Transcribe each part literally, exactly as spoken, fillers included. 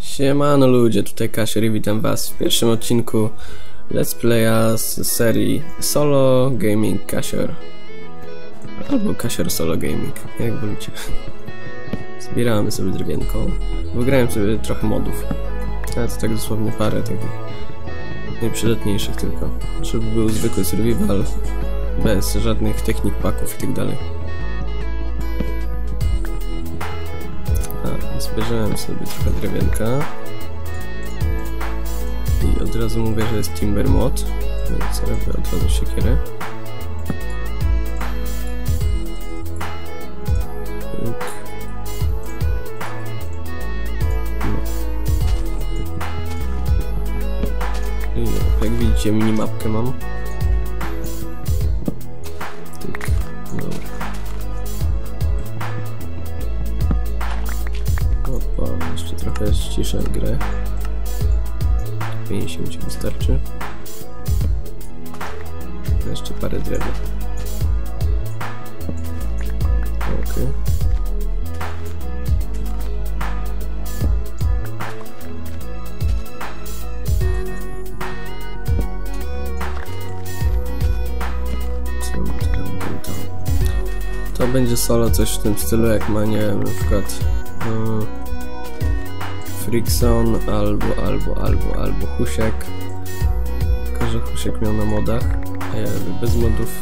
Siemano ludzie, tutaj Kasior i witam was w pierwszym odcinku Let's Playa z serii Solo Gaming Kasior. Albo Kasior Solo Gaming, jak wolicie. Zbieramy sobie drewienko. Wygrałem sobie trochę modów. Ale to tak dosłownie parę takich najprzydatniejszych tylko. Żeby był zwykły survival, bez żadnych technik, paków i tak dalej. A, zbierzałem sobie trochę drewienka. I od razu mówię, że jest Timber Mod, więc robię od razu siekierę. I jak widzicie, minimapkę mam. Tyk, dobra. Opa, jeszcze trochę ściszę grę. pięćdziesiąt ci wystarczy. Jeszcze parę drewna. Okej. To będzie solo coś w tym stylu, jak ma, nie wiem, na przykład yy, Frickson albo, albo, albo, albo Husiek. Tylko że Husiek miał na modach, a ja bez modów.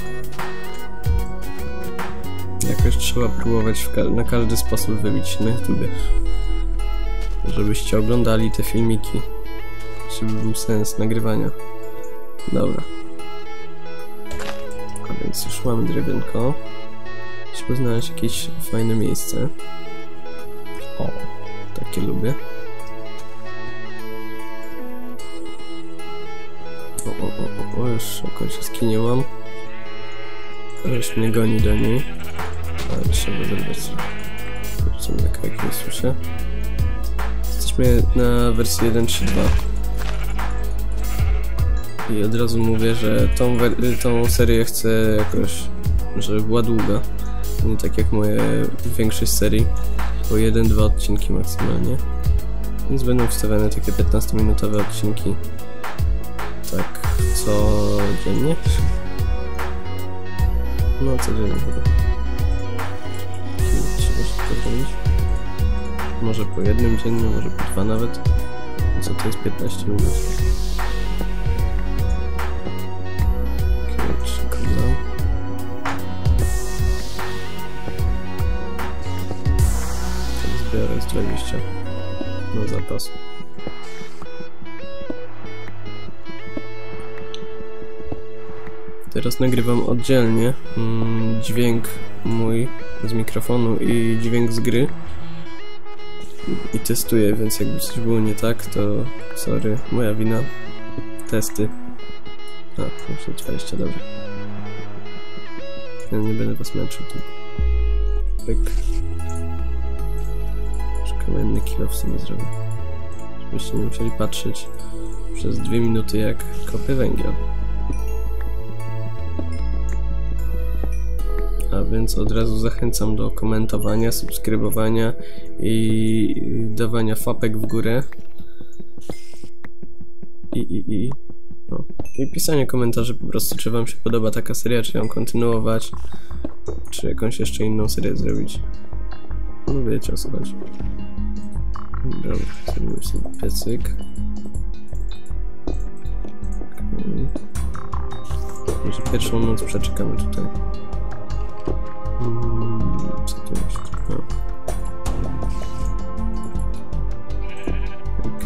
Jakoś trzeba próbować w ka na każdy sposób wybić się na YouTubie, żebyście oglądali te filmiki, żeby był sens nagrywania. Dobra. A więc już mamy drewienko. Trzeba znaleźć jakieś fajne miejsce. O, takie lubię. O, o, o, o, o, już jakąś jaskinię mam. Już mnie goni do niej. Ale trzeba wybrać. Kurczę, tak jak nie słyszę. Jesteśmy na wersji jeden trzy dwa. I od razu mówię, że tą, tą serię chcę jakoś, żeby była długa. Nie tak jak moje większość serii, bo jeden dwa odcinki maksymalnie. Więc będą wstawiane takie piętnastominutowe odcinki. Tak codziennie. No codziennie chyba. Trzeba szybko zrobić. Może po jednym dziennie, może po dwa nawet. Co to jest piętnaście minut? Biorę z dwadzieścia na zapas. Teraz nagrywam oddzielnie mm, dźwięk mój z mikrofonu i dźwięk z gry i testuję, więc jakby coś było nie tak, to sorry, moja wina. Testy. A, muszę dwadzieścia, dobra. Ja nie będę was męczył tu. Pyk. Kamienny kilo w sumie zrobię, żebyście nie musieli patrzeć przez dwie minuty jak kopię węgiel. A więc od razu zachęcam do komentowania, subskrybowania i dawania fapek w górę i, i, i, no. I pisanie komentarzy po prostu, czy wam się podoba taka seria, czy ją kontynuować, czy jakąś jeszcze inną serię zrobić. No wiecie o co chodzi. Dobra, zrobimy sobie piecyk. Okay. Może pierwszą noc przeczekamy tutaj. Hmm, co to jest? No. Tak.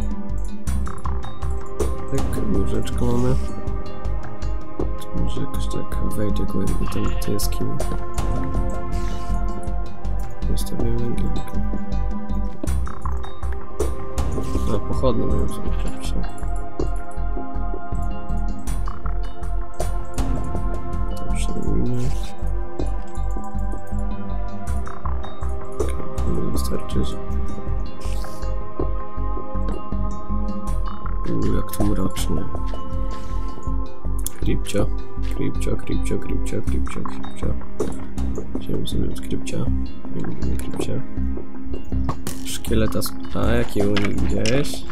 Tak, łóżeczko mamy. To może jakoś tak wejdzie głębiej tam w tej jaskini. Zostawiamy węgielkę. A, pochodnie miałem sobie przepisać. To przerobimy. Ok, powinno wystarczyć. Uuu, jak tu mrocznie. Kripcio, kripcio, kripcio, kripcio, kripcio, kripcio. Chciałem sobie od kripcia. Nie lubimy kripcia. szkieleta. A jaki unik gdzieś?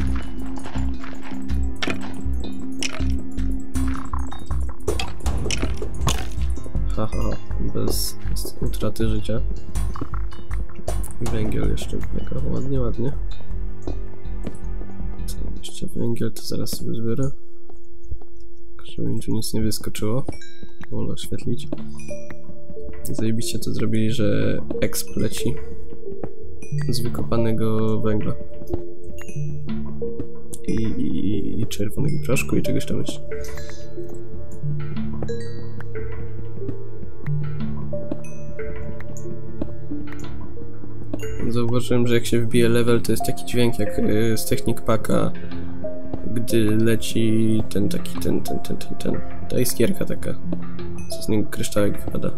Haha, ha, bez, bez utraty życia. Węgiel jeszcze, mega ładnie, ładnie. Co, jeszcze węgiel, to zaraz sobie zbiorę. Żeby mi tu nic nie wyskoczyło. Wolę oświetlić. Zajebiście to zrobili, że exp leci z wykopanego węgla. I, i, i czerwonego proszku i czegoś tam jeszcze. Zauważyłem, że jak się wbije level, to jest taki dźwięk jak y, z Technic Packa, gdy leci ten taki, ten, ten, ten, ten, ten, ta iskierka taka, co z niego kryształek wypada.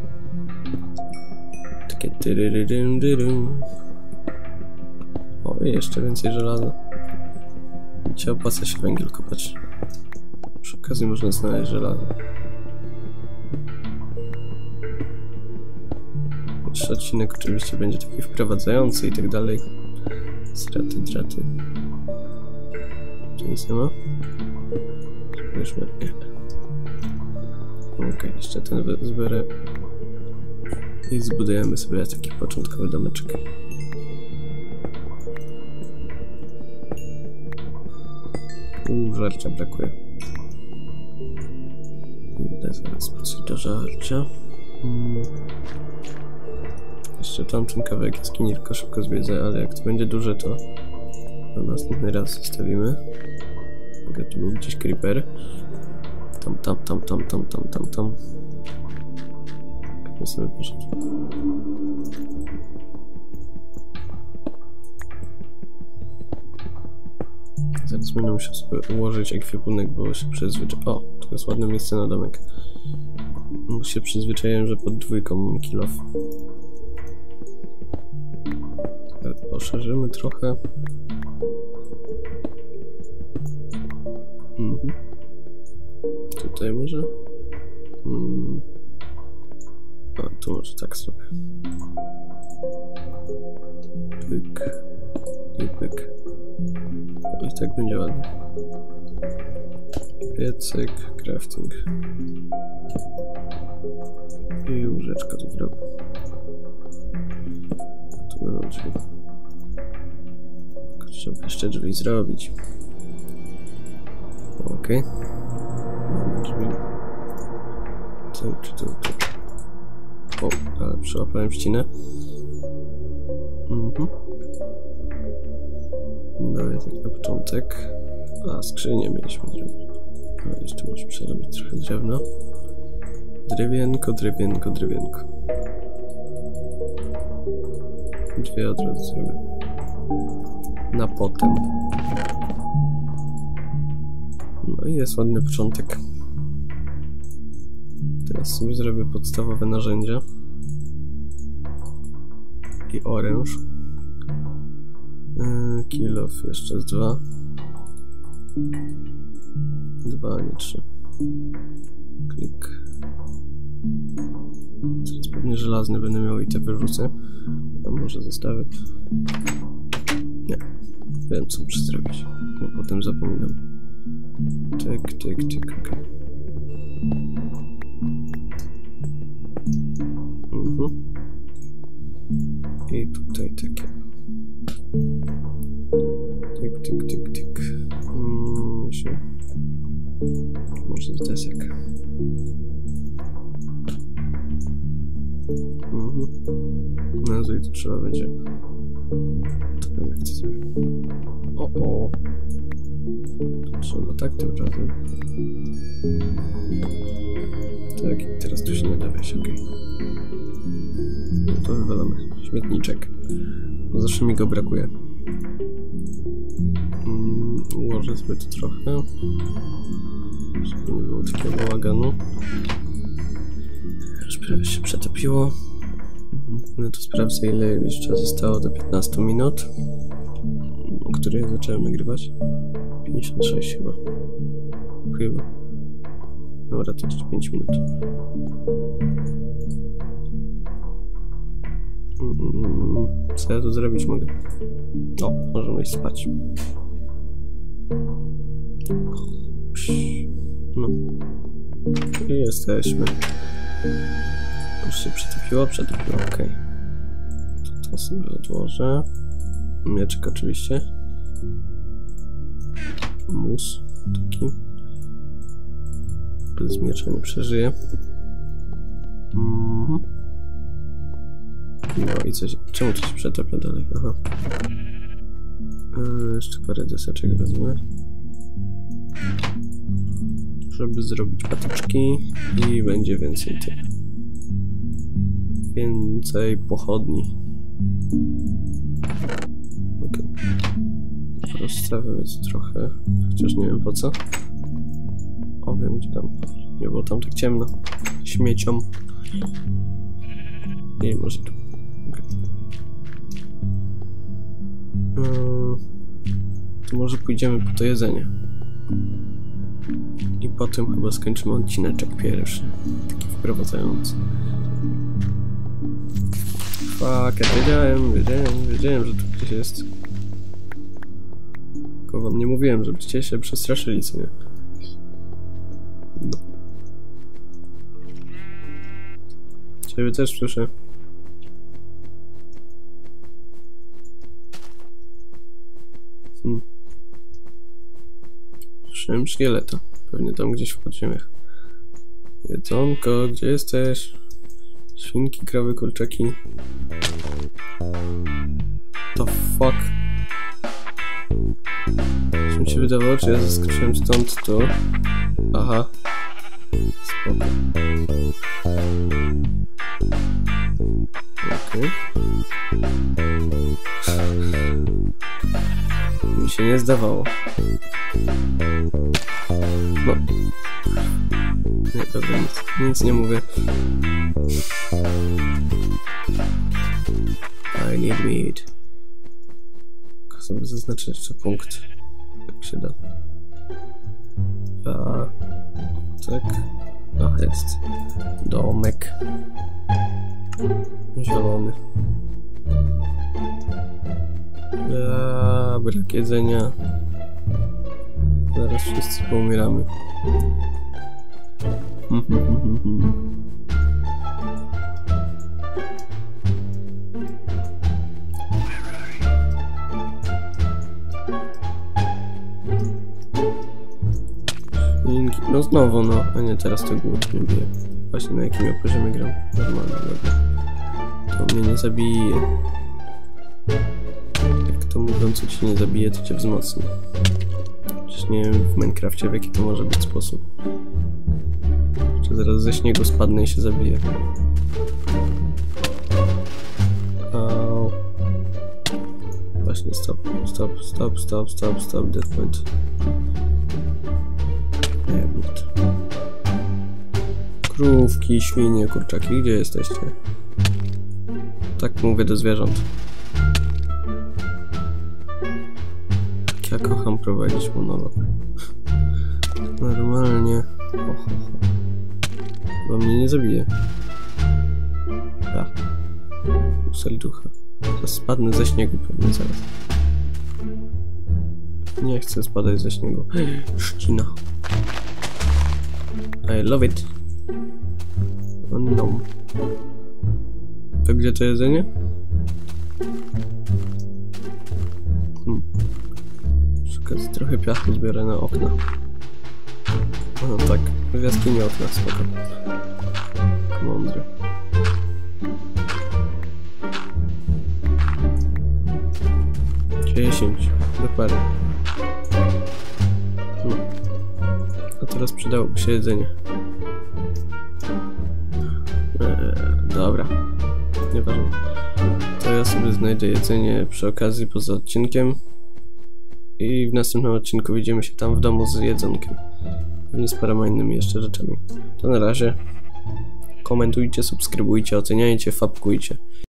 Takie tyryryrym, dyrym. O, i jeszcze więcej żelaza. Dzisiaj opłaca się węgiel kopać. Przy okazji można znaleźć żelazo. Jeszcze odcinek oczywiście będzie taki wprowadzający i tak dalej. Straty, draty. Tu nic nie ma? Weźmy. Okej, okay, jeszcze ten zbiorę. I zbudujemy sobie taki początkowy domeczek. Uuu, żarcia brakuje. Idę zaraz po coś do żarcia. Hmm. Jeszcze tamten kawałek jaskini tylko szybko zwiedzę, ale jak to będzie duże, to na następny raz zostawimy. Mogę tu był gdzieś creeper. Tam, tam, tam, tam, tam, tam, tam, tam. Jak sobie poszedł. Zaraz będę musiał sobie ułożyć ekwipunek, bo się przyzwyczaiłem. O, to jest ładne miejsce na domek. Bo się przyzwyczaiłem, że pod dwójką mam kill off. Poszerzymy trochę. Mhm. Tutaj może? Hmm. A, tu może tak sobie. Pyk. I pyk. O, i tak będzie ładnie. Piecyk, crafting. I łóżeczka tu w rogu. Tu będą drzwi. Trzeba jeszcze drzwi zrobić. Okej. Okay. Mamy drzwi. Tu, czy tu, tu. O, ale przełapałem ścinę. Mhm. No i tak na początek. A, skrzynię mieliśmy zrobić. No, jeszcze muszę przerobić trochę drewna. Drewienko, drewienko, drewienko. Dwie od razu zrobię. Na potem. No i jest ładny początek. Teraz sobie zrobię podstawowe narzędzia. I oręż. Yy, kill off jeszcze z dwa. Dwa, a nie trzy. Klik. Teraz pewnie żelazny będę miał i te wyrzucę. A może zostawię. Nie. Wiem, co muszę zrobić. Bo potem zapominam. Tyk, tyk, tyk, okej. Okay. Mhm. I tutaj takie. Tyk, tyk, tyk, tyk. Hmm, się. Może desek. Mhm. No i to trzeba będzie. To wiem, jak to zrobić. O, o. Trzeba tak tym razem. Tak, i teraz tu się nie da wejść, okej. Okay. No to wywalamy. Śmietniczek. No zawsze mi go brakuje. Mm, ułożę sobie to trochę. Żeby nie było takiego bałaganu. Już prawie się przetopiło. No to sprawdzę, ile jeszcze zostało do piętnastu minut. O której zacząłem nagrywać. pięćdziesiąt sześć chyba. Chyba. Dobra, to jeszcze pięć minut. Mm, co ja tu zrobić mogę? O, możemy iść spać. No. I jesteśmy. Już się przetopiło? Przetopiło, okej. Okay. To, to sobie odłożę. Mieczek oczywiście. Mus taki. Bez miecza nie przeżyje. Mhm. No i coś. Czemu to się przetopia dalej? Aha. Yy, jeszcze parę deseczek wezmę. Żeby zrobić patyczki i będzie więcej tych. Więcej pochodni. Okej. Okay. Rozstawiam jest trochę, chociaż nie wiem po co. O, wiem gdzie tam. Nie było tam tak ciemno. Śmieciom. Nie, może tu. Okay. Yy, to może pójdziemy po to jedzenie. I potem chyba skończymy odcineczek pierwszy. Taki wprowadzający. Fuck, ja wiedziałem, wiedziałem, wiedziałem, że tu gdzieś jest. Tylko wam nie mówiłem, żebyście się przestraszyli, co nie? No. Ciebie też słyszę. Hmm. Słyszałem szkieleta. Pewnie tam gdzieś w podziemiach. Jedzonko, gdzie jesteś? Świnki, krowy, kurczaki. To fuck. Czy mi się wydawało, czy ja zaskoczyłem stąd tu? Aha. Spoko. Okej. Mi się nie zdawało. No. Nie, dobra, nic, nic nie mówię. I need meat. Tylko sobie zaznaczę jeszcze punkt. Jak się da. A, tak. A, jest. Domek. Zielony. A, brak jedzenia. Zaraz wszyscy poumieramy. No znowu, no, a nie, teraz to głód mnie bije. Właśnie na jakim ja poziomie gram. Normalnie, dobra. To mnie nie zabije. Jak to mówią, co ci nie zabije, to cię wzmocni. Przecież nie wiem w Minecrafcie, w jaki to może być sposób. Czy zaraz ze śniegu spadnę i się zabije. Au. Właśnie, stop, stop, stop, stop, stop, stop, dead point. Krówki, świnie, kurczaki, gdzie jesteście? Tak mówię do zwierząt. Ja kocham prowadzić monolog. Normalnie. Ho, ho, ho. Chyba mnie nie zabije. Ja. Serducha. Zaraz spadnę ze śniegu pewnie zaraz. Nie chcę spadać ze śniegu. Szczina. I love it. Oh no. To gdzie to jedzenie? Hmm. Szukać trochę piachu zbiorę na okna. No tak, w jaskini okna, spoko. Mądry. dziesięć, dokładnie. No. A teraz przydałoby się jedzenie. Eee, dobra. Nieważne. To ja sobie znajdę jedzenie przy okazji poza odcinkiem. I w następnym odcinku widzimy się tam w domu z jedzonkiem. Pewnie z paroma innymi jeszcze rzeczami. To na razie. Komentujcie, subskrybujcie, oceniajcie, fapkujcie.